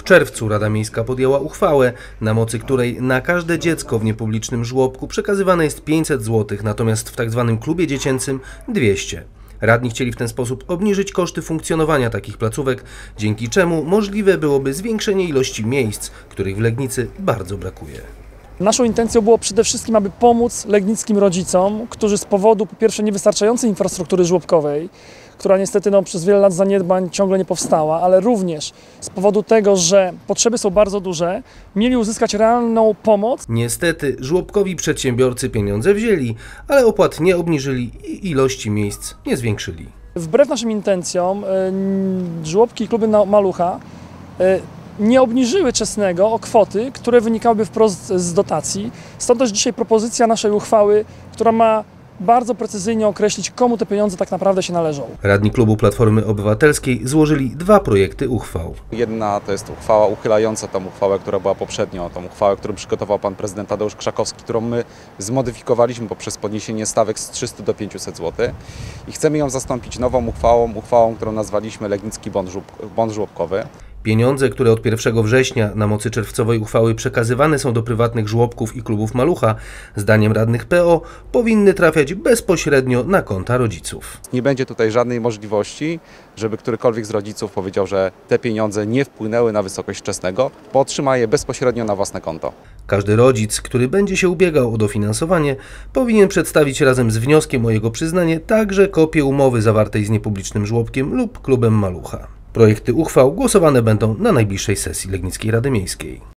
czerwcu Rada Miejska podjęła uchwałę, na mocy której na każde dziecko w niepublicznym żłobku przekazywane jest 500 zł, natomiast w tzw. klubie dziecięcym 200. Radni chcieli w ten sposób obniżyć koszty funkcjonowania takich placówek, dzięki czemu możliwe byłoby zwiększenie ilości miejsc, których w Legnicy bardzo brakuje. Naszą intencją było przede wszystkim, aby pomóc legnickim rodzicom, którzy z powodu po pierwsze niewystarczającej infrastruktury żłobkowej, która niestety przez wiele lat zaniedbań ciągle nie powstała, ale również z powodu tego, że potrzeby są bardzo duże, mieli uzyskać realną pomoc. Niestety żłobkowi przedsiębiorcy pieniądze wzięli, ale opłat nie obniżyli i ilości miejsc nie zwiększyli. Wbrew naszym intencjom żłobki i kluby Malucha nie obniżyły czesnego o kwoty, które wynikałyby wprost z dotacji. Stąd też dzisiaj propozycja naszej uchwały, która ma bardzo precyzyjnie określić, komu te pieniądze tak naprawdę się należą. Radni klubu Platformy Obywatelskiej złożyli 2 projekty uchwał. Jedna to jest uchwała uchylająca tą uchwałę, która była poprzednio, tą uchwałę, którą przygotował pan prezydent Tadeusz Krzakowski, którą my zmodyfikowaliśmy poprzez podniesienie stawek z 300 do 500 zł. I chcemy ją zastąpić nową uchwałą, którą nazwaliśmy Legnicki Bon Żłobkowy. Pieniądze, które od 1 września na mocy czerwcowej uchwały przekazywane są do prywatnych żłobków i klubów Malucha, zdaniem radnych PO, powinny trafiać bezpośrednio na konta rodziców. Nie będzie tutaj żadnej możliwości, żeby którykolwiek z rodziców powiedział, że te pieniądze nie wpłynęły na wysokość czesnego, bo otrzyma je bezpośrednio na własne konto. Każdy rodzic, który będzie się ubiegał o dofinansowanie, powinien przedstawić razem z wnioskiem o jego przyznanie także kopię umowy zawartej z niepublicznym żłobkiem lub klubem Malucha. Projekty uchwał głosowane będą na najbliższej sesji Legnickiej Rady Miejskiej.